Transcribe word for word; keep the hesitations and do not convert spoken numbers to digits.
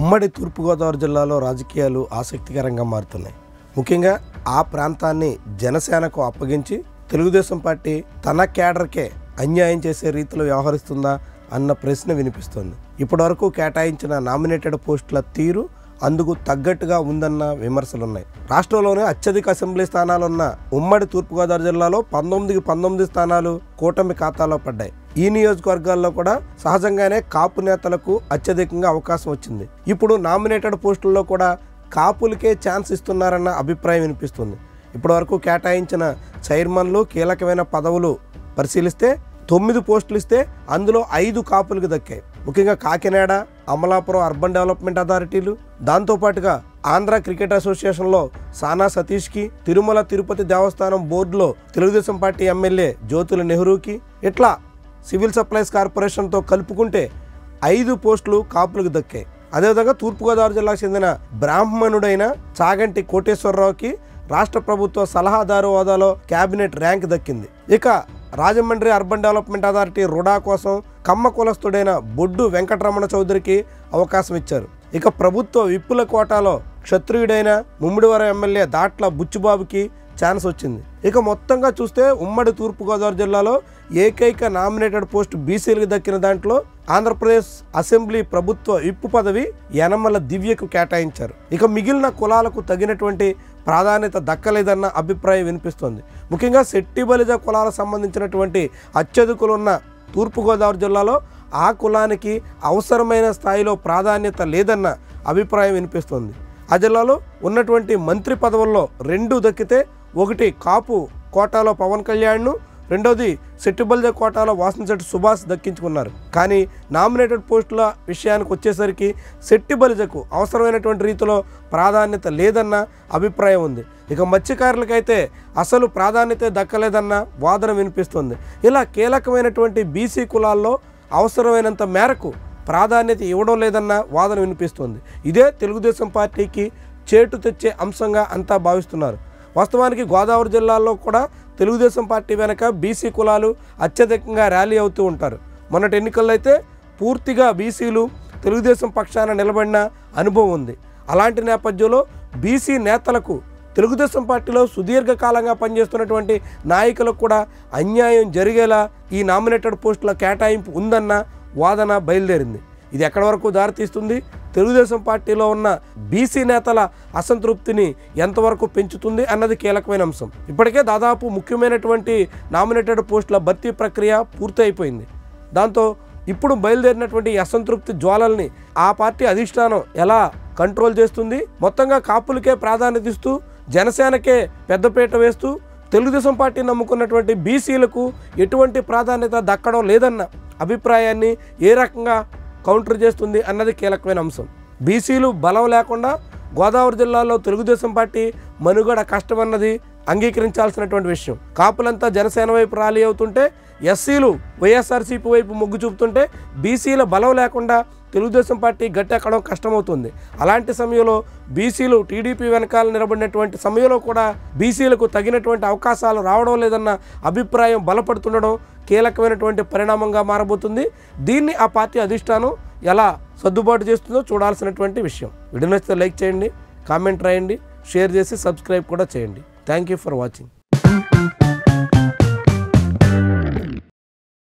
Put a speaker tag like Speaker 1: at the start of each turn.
Speaker 1: ఉమ్మడి తూర్పుగోదావరి జిల్లాలో రాజకీయాలు ఆసక్తికరంగా మారుతున్నాయి. ముఖ్యంగా ఆ ప్రాంతాన్ని జనసేనకు అప్పగించి తెలుగుదేశం పార్టీ తన కేడర్కే అన్యాయం చేసే రీతిలో వ్యవహరిస్తుందా అన్న ప్రశ్న వినిపిస్తోంది. ఇప్పటివరకు కేటాయించిన నామినేటెడ్ పోస్టుల తీరు అందుకు తగ్గట్టుగా ఉందన్న విమర్శలున్నాయి. రాష్ట్రంలోనే అత్యధిక అసెంబ్లీ స్థానాలున్న ఉమ్మడి తూర్పుగోదావరి జిల్లాలో పంతొమ్మిదికి పంతొమ్మిది స్థానాలు కూటమి ఖాతాలో పడ్డాయి. ఈ నియోజకవర్గాల్లో కూడా సహజంగానే కాపు నేతలకు అత్యధికంగా అవకాశం వచ్చింది. ఇప్పుడు నామినేటెడ్ పోస్టుల్లో కూడా కాపులకే ఛాన్స్ ఇస్తున్నారన్న అభిప్రాయం వినిపిస్తుంది. ఇప్పటివరకు కేటాయించిన చైర్మన్లు కీలకమైన పదవులు పరిశీలిస్తే తొమ్మిది పోస్టులు ఇస్తే అందులో ఐదు కాపులకు దక్కాయి. ముఖ్యంగా కాకినాడ, అమలాపురం అర్బన్ డెవలప్మెంట్ అథారిటీలు, దాంతోపాటుగా ఆంధ్ర క్రికెట్ అసోసియేషన్లో సానా సతీష్కి, తిరుమల తిరుపతి దేవస్థానం బోర్డులో తెలుగుదేశం పార్టీ ఎమ్మెల్యే జ్యోతుల నెహ్రూకి, ఇట్లా సివిల్ సప్లైస్ కార్పొరేషన్తో కలుపుకుంటే ఐదు పోస్టులు కాపులకు దక్కాయి. అదేవిధంగా తూర్పుగోదావరి జిల్లాకు చెందిన బ్రాహ్మణుడైన చాగంటి కోటేశ్వరరావుకి రాష్ట్ర ప్రభుత్వ సలహాదారు హోదాలో కేబినెట్ ర్యాంక్ దక్కింది. ఇక Rajahmundry urban development authority RUDA కోసం కమ్మ కులస్తుడైన బొడ్డు వెంకటరమణ చౌదరికి అవకాశం ఇచ్చారు. ఇక ప్రభుత్వ విప్పుల కోటాలో క్షత్రియుడైన ముమ్మిడివరం ఎమ్మెల్యే దాట్ల బుచ్చిబాబుకి ఛాన్స్ వచ్చింది. ఇక మొత్తంగా చూస్తే ఉమ్మడి తూర్పుగోదావరి జిల్లాలో ఏకైక నామినేటెడ్ పోస్ట్ బీసీలకు దక్కిన దాంట్లో ఆంధ్రప్రదేశ్ అసెంబ్లీ ప్రభుత్వ విప్పు పదవి యనమల దివ్యకు కేటాయించారు. ఇక మిగిలిన కులాలకు తగినటువంటి ప్రాధాన్యత దక్కలేదన్న అభిప్రాయం వినిపిస్తోంది. ముఖ్యంగా శెట్టి బలిజ కులాలకు సంబంధించినటువంటి అత్యధికులున్న తూర్పుగోదావరి జిల్లాలో ఆ కులానికి అవసరమైన స్థాయిలో ప్రాధాన్యత లేదన్న అభిప్రాయం వినిపిస్తోంది. ఆ జిల్లాలో ఉన్నటువంటి మంత్రి పదవుల్లో రెండు దక్కితే ఒకటి కాపు కోటాలో పవన్ కళ్యాణ్ను, రెండోది శెట్టిబల్జ కోటాలో వాసనశెట్టి సుభాష్ దక్కించుకున్నారు. కానీ నామినేటెడ్ పోస్టుల విషయానికి వచ్చేసరికి శెట్టిబలిజకు అవసరమైనటువంటి రీతిలో ప్రాధాన్యత లేదన్న అభిప్రాయం ఉంది. ఇక మత్స్యకారులకైతే అసలు ప్రాధాన్యత దక్కలేదన్న వాదన వినిపిస్తుంది. ఇలా కీలకమైనటువంటి బీసీ కులాల్లో అవసరమైనంత మేరకు ప్రాధాన్యత ఇవ్వడం లేదన్న వాదన వినిపిస్తుంది. ఇదే తెలుగుదేశం పార్టీకి చేటు తెచ్చే అంశంగా అంతా భావిస్తున్నారు. వాస్తవానికి గోదావరి జిల్లాలో కూడా తెలుగుదేశం పార్టీ వెనక బీసీ కులాలు అత్యధికంగా ర్యాలీ అవుతూ ఉంటారు. మొన్నటి ఎన్నికల్లో అయితే పూర్తిగా బీసీలు తెలుగుదేశం పక్షాన నిలబడిన అనుభవం ఉంది. అలాంటి నేపథ్యంలో బీసీ నేతలకు తెలుగుదేశం పార్టీలో సుదీర్ఘకాలంగా పనిచేస్తున్నటువంటి నాయకులకు కూడా అన్యాయం జరిగేలా ఈ నామినేటెడ్ పోస్టుల కేటాయింపు ఉందన్న వాదన బయలుదేరింది. ఇది ఎక్కడి వరకు దారితీస్తుంది, తెలుగుదేశం పార్టీలో ఉన్న బీసీ నేతల అసంతృప్తిని ఎంతవరకు పెంచుతుంది అన్నది కీలకమైన అంశం. ఇప్పటికే దాదాపు ముఖ్యమైనటువంటి నామినేటెడ్ పోస్టుల భర్తీ ప్రక్రియ పూర్తి అయిపోయింది. దాంతో ఇప్పుడు బయలుదేరినటువంటి అసంతృప్తి జ్వాలల్ని ఆ పార్టీ అధిష్టానం ఎలా కంట్రోల్ చేస్తుంది, మొత్తంగా కాపులకే ప్రాధాన్యత ఇస్తూ జనసేనకే పెద్దపీట వేస్తూ తెలుగుదేశం పార్టీ నమ్ముకున్నటువంటి బీసీలకు ఎటువంటి ప్రాధాన్యత దక్కడం లేదన్న అభిప్రాయాన్ని ఏ రకంగా కౌంటర్ చేస్తుంది అన్నది కీలకమైన అంశం. బీసీలు బలం లేకుండా గోదావరి జిల్లాలో తెలుగుదేశం పార్టీ మనుగడ కష్టమన్నది అంగీకరించాల్సినటువంటి విషయం. కాపులంతా జనసేన వైపు ర్యాలీ అవుతుంటే ఎస్సీలు వైఎస్ఆర్సీపీ వైపు మొగ్గు చూపుతుంటే బీసీల బలం లేకుండా తెలుగుదేశం పార్టీ గట్టెక్కడం కష్టమవుతుంది. అలాంటి సమయంలో బీసీలు టీడీపీ వెనకాల నిలబడినటువంటి సమయంలో కూడా బీసీలకు తగినటువంటి అవకాశాలు రావడం లేదన్న అభిప్రాయం బలపడుతుండడం కీలకమైనటువంటి పరిణామంగా మారబోతుంది. దీన్ని ఆ పార్టీ అధిష్టానం ఎలా సర్దుబాటు చేస్తుందో చూడాల్సినటువంటి విషయం. వీడియో నచ్చితే లైక్ చేయండి, కామెంట్ రాయండి, షేర్ చేసి సబ్స్క్రైబ్ కూడా చేయండి. Thank you for watching.